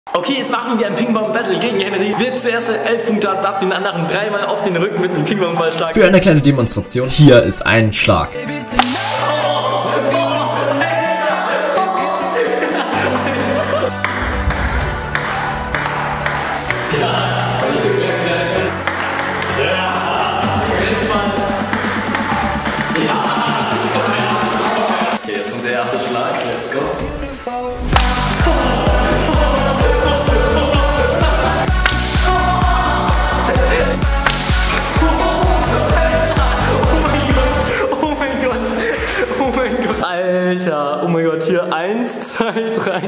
Okay, jetzt machen wir ein Ping-Pong-Battle gegen Henry. Wer zuerst 11 Punkte hat, darf den anderen dreimal auf den Rücken mit dem Ping-Pong-Ball schlagen. Für eine kleine Demonstration, hier ist ein Schlag. Okay, jetzt kommt der erste Schlag. Let's go. Alter, oh mein Gott, hier 1, 2, 3.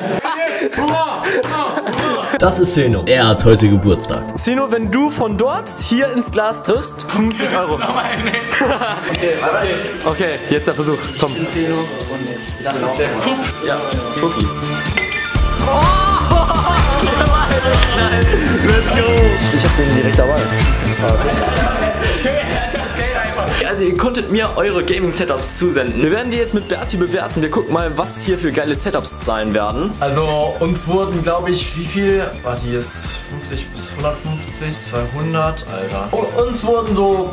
Das ist Zeno. Er hat heute Geburtstag. Zeno, wenn du von dort hier ins Glas triffst, 50 €. Okay, jetzt der Versuch. Komm. Ich bin Zeno und das ist der Pup. Ja, Puppi. Nein, let's go. Ich hab den direkt dabei. Also ihr konntet mir eure Gaming-Setups zusenden. Wir werden die jetzt mit Berti bewerten. Wir gucken mal, was hier für geile Setups sein werden. Also uns wurden, glaube ich, wie viel? Warte, hier ist 50 bis 150, 200, Alter. Uns wurden so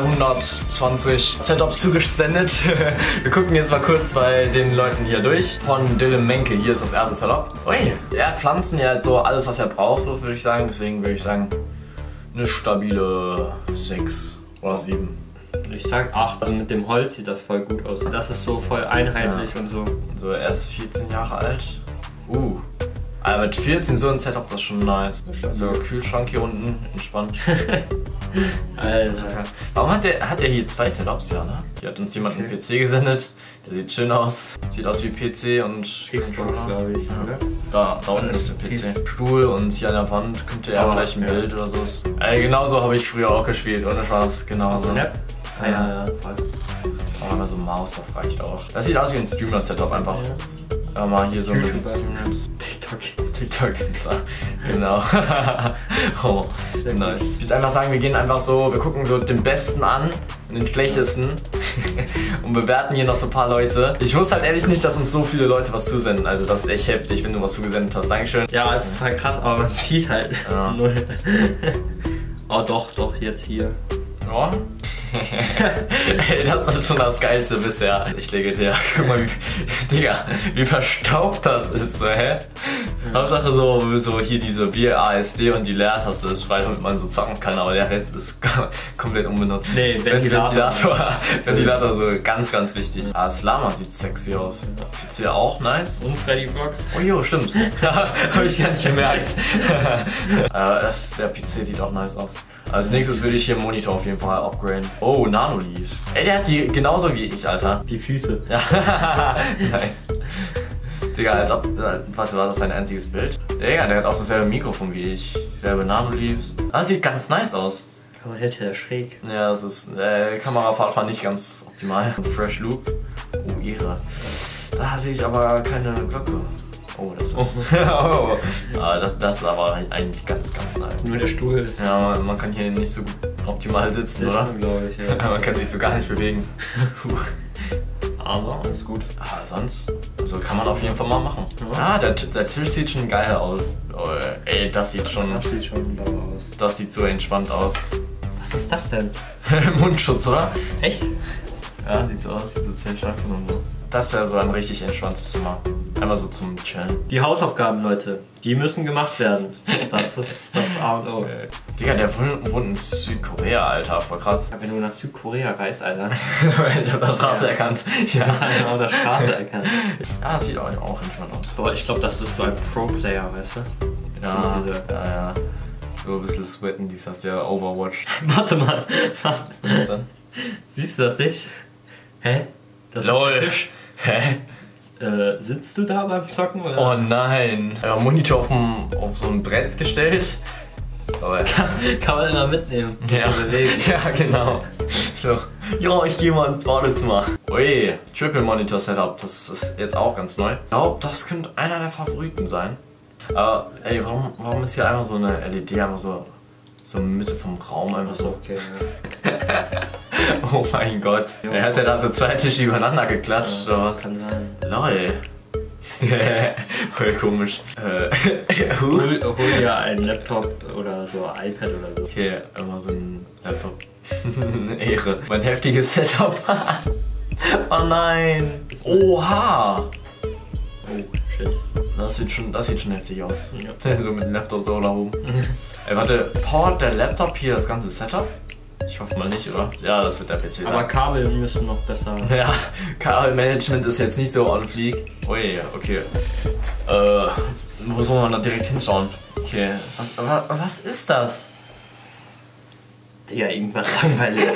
220 Setups zugesendet. Wir gucken jetzt mal kurz bei den Leuten hier durch. Von Dylan Menke, hier ist das erste Setup. Ui, er hat Pflanzen, ja so alles, was er braucht, so würde ich sagen. Deswegen würde ich sagen, eine stabile 6 oder 7. Ich sag 8, also mit dem Holz sieht das voll gut aus. Das ist so voll einheitlich und so. So, er ist 14 Jahre alt. Aber mit 14 so ein Setup, das ist schon nice. So, Kühlschrank hier unten, entspannt. Alter. Warum hat der hier 2 Setups, ja, ne? Hier hat uns jemand einen PC gesendet. Der sieht schön aus. Sieht aus wie PC und Xbox, glaube ich, oder? Da unten ist der PC. Stuhl und hier an der Wand könnte er vielleicht ein Bild oder so. Genauso habe ich früher auch gespielt, ohne Spaß. Genauso. Ja, voll. Aber so Maus, das reicht auch. Das sieht aus wie ein Streamer-Setup einfach. Ja, mal hier so mit den Streamers. TikTok, genau. Oh, nice. Ich würde einfach sagen, wir gehen einfach so, wir gucken so den Besten an und den Schlechtesten und bewerten hier noch so ein paar Leute. Ich wusste halt ehrlich nicht, dass uns so viele Leute was zusenden. Also das ist echt heftig, wenn du was zugesendet hast. Dankeschön. Ja, es ist halt krass, aber man sieht halt null. Oh doch, jetzt hier. Ja. Ey, das ist schon das Geilste bisher. Ich lege dir, guck mal, wie verstaubt das ist, so, hä? Hauptsache so hier diese BASD und die Leertaste ist frei, damit man so zocken kann, aber der Rest ist komplett unbenutzt. Nee, Ventilator so ganz, ganz wichtig. Ah, Slama sieht sexy aus. PC auch nice. Und Freddy Box. Oh jo, stimmt. Ja, hab ich gar nicht gemerkt. Der PC sieht auch nice aus. Als nächstes würde ich hier einen Monitor auf jeden Fall upgraden. Oh, Nano Leaves. Ey, der hat die genauso wie ich, Alter. Die Füße. Ja, nice. Digga, als ob, was war das sein einziges Bild? Digga, der hat auch dasselbe Mikrofon wie ich. Selbe Nano Leaves. Das sieht ganz nice aus. Aber hält ja schräg. Ja, das ist, Kamerafahrt war nicht ganz optimal. Fresh Look. Oh, Ehre. Da sehe ich aber keine Glocke. Oh, das ist. Oh. Das ist aber eigentlich ganz, ganz nice. Nur der Stuhl ist. Ja, man kann hier nicht so gut optimal sitzen, oder? Glaube ich, ja. Man kann sich so gar nicht bewegen. Aber alles gut. Sonst? Also kann man auf jeden Fall mal machen. Ja. Der Tisch sieht schon geil aus. Oh, ey, das sieht schon sauber aus. Das sieht so entspannt aus. Was ist das denn? Mundschutz, oder? Echt? Ja, sieht so aus, sieht so Zellschafen und so. Das wäre so ein richtig entspanntes Zimmer. Einmal so zum Chillen. Die Hausaufgaben, Leute, die müssen gemacht werden. Das ist das A und O. Digga, der wohnt in Südkorea, Alter, voll krass. Wenn du nach Südkorea reist, Alter. Ich hab da Straße erkannt. Ja, genau, der Straße erkannt. Ja, das sieht auch entspannt aus. Boah, ich glaube, das ist so ein Pro-Player, weißt du? Das sind diese... Ja. So ein bisschen sweaten, das der Overwatch. Warte mal. Was denn? Siehst du das nicht? Hä? Das LOL. ist der Tisch. Hä? Sitzt du da beim Zocken, oder? Oh nein. Monitor auf so ein Brett gestellt. Aber kann man den da mitnehmen? Ja. Bewegen. Ja, genau. So. Ja, ich gehe mal ins Badezimmer. Ui, Triple Monitor Setup. Das ist jetzt auch ganz neu. Ich glaube, das könnte einer der Favoriten sein. Aber ey, warum ist hier einfach so eine LED einfach so in Mitte vom Raum einfach so? Okay, ja. Oh mein Gott. Er hat ja da so 2 Tische übereinander geklatscht, oder was? Kann sein. Lol. Voll komisch. Hol dir einen Laptop oder so, iPad oder so. Okay, immer so ein Laptop. Ehre. Mein heftiges Setup. Oh nein. Oha. Oh, shit. Das sieht schon heftig aus. Ja. So mit dem Laptop so da oben. Ey, warte, powert der Laptop hier das ganze Setup? Ich hoffe mal nicht, oder? Ja, das wird der PC sein. Aber Kabel müssen noch besser. Ja, Kabelmanagement ist jetzt nicht so on fleek. Ui, okay. Wo soll man da direkt hinschauen? Okay, was ist das? Digga, irgendwas langweilig.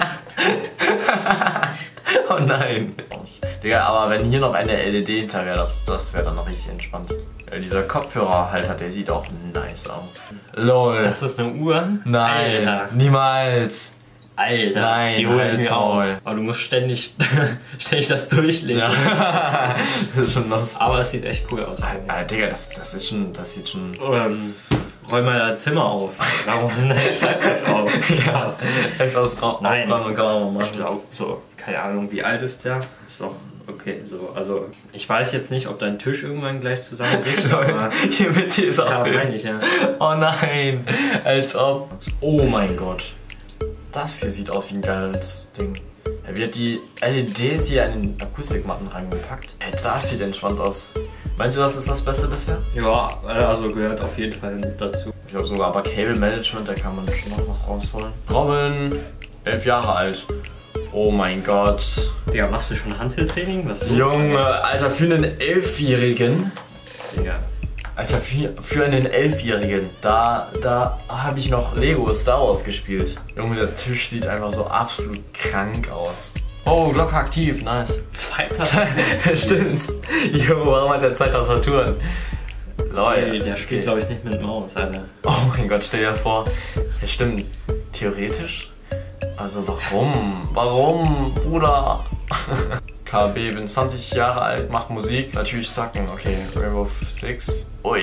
Oh nein. Digga, aber wenn hier noch eine LED hinter wäre, das wäre dann noch richtig entspannt. Ja, dieser Kopfhörerhalter, der sieht auch nice aus. LOL. Das ist eine Uhr? Nein, Alter. Niemals. Alter, nein, die hole ich mir auf. Aber du musst ständig das durchlesen. Ja. Das ist schon nass. Aber es sieht echt cool aus. Digga, das sieht schon... Räum mal dein Zimmer auf. Warum Schreibtisch auf? Ja, etwas Nein, kann man machen. Ich glaube so, keine Ahnung, wie alt ist der? Ist doch okay. So, also ich weiß jetzt nicht, ob dein Tisch irgendwann gleich zusammenbricht. Aber hier mit dir ist auch ja, meine ich, ja. Oh nein, als ob. Oh mein Gott. Das hier sieht aus wie ein geiles Ding. Er wird die LEDs hier in den Akustikmatten reingepackt. Ey, das sieht entspannt aus. Meinst du, das ist das Beste bisher? Ja, also gehört auf jeden Fall dazu. Ich glaube sogar, aber Cable Management, da kann man schon noch was rausholen. Robin, 11 Jahre alt. Oh mein Gott. Digga, machst du schon Hanteltraining? Was Junge, Alter, für einen 11-Jährigen. Digga. Alter, für einen 11-Jährigen, da habe ich noch Lego Star Wars gespielt. Junge, der Tisch sieht einfach so absolut krank aus. Oh, Glocke aktiv, nice. 2 Tastaturen. Stimmt. Jo, warum hat der 2 Tastaturen? Leute. Nee, der spielt glaube ich nicht mit Maus, Alter. Oh mein Gott, stell dir vor. Ja, stimmt. Theoretisch? Also warum? Warum, Bruder? KB, bin 20 Jahre alt, mach Musik, natürlich zacken. Okay, Rainbow Six.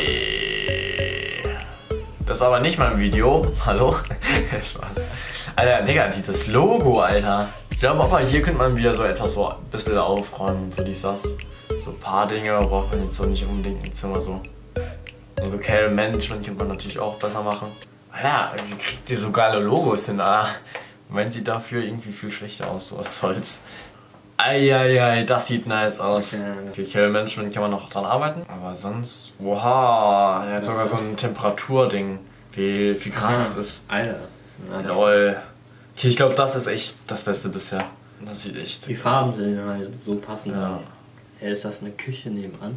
Ui. Das ist aber nicht mein Video. Hallo? Spaß. Alter, Digga, dieses Logo, Alter. Ich glaube aber hier könnte man wieder so etwas so ein bisschen aufräumen und so dies, das. So ein paar Dinge braucht man jetzt so nicht unbedingt im Zimmer so. Und so Cable Management könnte man natürlich auch besser machen. Alter, wie kriegt ihr so geile Logos hin, Alter? Moment, sieht dafür irgendwie viel schlechter aus, so als Holz. Eieiei, das sieht nice aus. Okay, Cable Management kann man noch dran arbeiten. Aber sonst, wow, er hat sogar so ein Temperaturding, wie viel Grad das ist. Alter. Lol. Okay, ich glaube, das ist echt das Beste bisher. Das sieht echt. Die Farben sehen halt so passend aus. Hey, ist das eine Küche nebenan?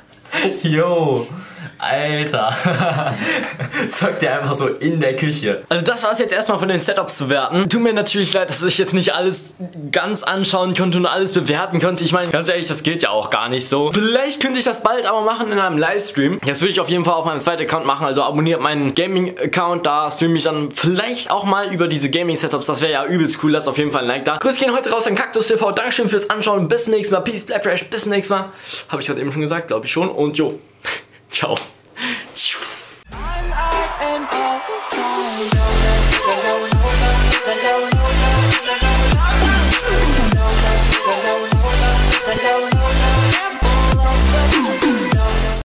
Yo, Alter. Zockt der einfach so in der Küche. Also das war es jetzt erstmal von den Setups zu werten. Tut mir natürlich leid, dass ich jetzt nicht alles ganz anschauen konnte und alles bewerten konnte. Ich meine, ganz ehrlich, das gilt ja auch gar nicht so. Vielleicht könnte ich das bald aber machen in einem Livestream. Das würde ich auf jeden Fall auf meinem zweiten Account machen. Also abonniert meinen Gaming-Account. Da streame ich dann vielleicht auch mal über diese Gaming-Setups. Das wäre ja übelst cool. Lasst auf jeden Fall ein Like da. Grüße gehen heute raus an Kaktus TV. Dankeschön fürs Anschauen. Bis zum nächsten Mal. Peace, bleib fresh. Bis zum nächsten Mal. Habe ich gerade eben schon gesagt, glaube ich schon. Und jo, ciao.